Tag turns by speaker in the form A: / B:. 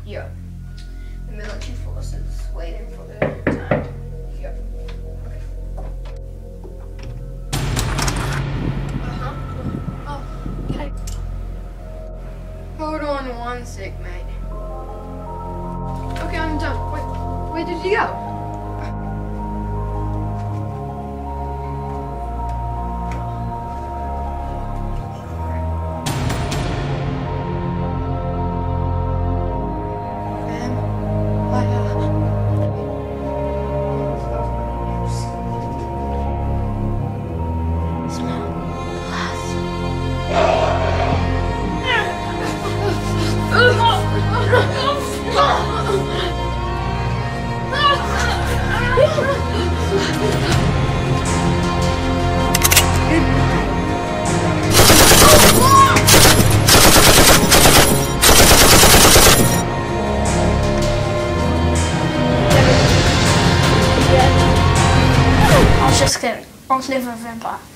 A: Yeah. The military forces waiting for their time. Yep. Okay. Oh, okay. Hold on one sec, mate. Okay, I'm done. Wait, where did you go?
B: I was just kidding. I was never a vampire.